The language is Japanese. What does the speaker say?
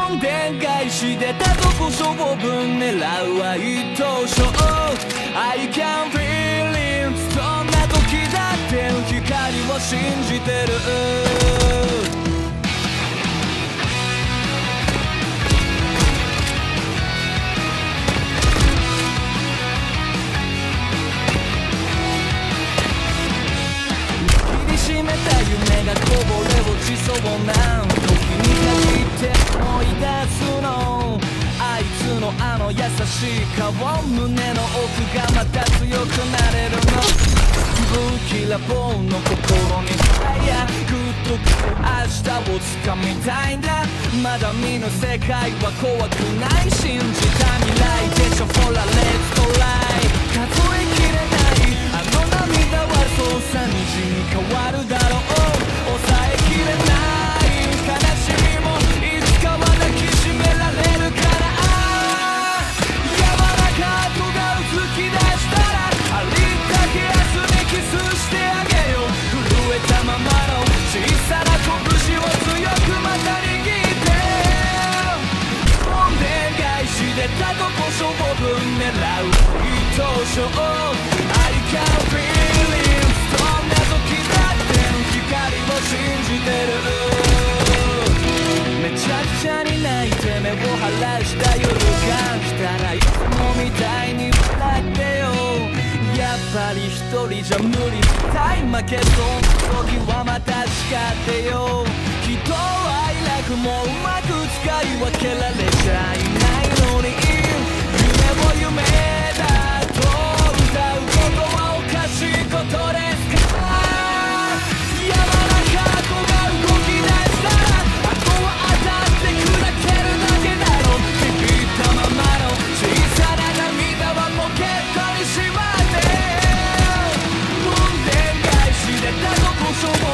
んでん返しでたとこ勝負狙うは一等賞 I can feel it そんな時だって光を信じてる締めた夢がこぼれ落ちそうな時に限って思い出すのあいつのあの優しい顔胸の奥がまた強くなれるの不気らぼうの心に早くと明日をつかみたいんだまだ見ぬ世界は怖くない信じた未来でしょ For a let's go live 数えきれないあの涙はそうさ虹に変わるだろう抑えきれない悲しみもいつかは抱きしめられるから柔らかくが突き出したらありったけ明日にキスしてあげよう震えたままの小さな拳を強くまた握ってお願いしてたとこ勝負狙う一等賞 I can feel it そんな時だって光を信じてるめちゃくちゃに泣いて目を晴らした夜が来たらいつもみたいに笑ってよやっぱり一人じゃ無理対負けそう時はまた叱ってよ人は愛楽もうまく使い分けられちゃいないのに夢を夢だと歌うことはおかしいことですか柔らかくが動き出したらあとは当たって砕けるだけだろビビったままの小さな涙はポケットにしまってどんでん返しでたとこ勝負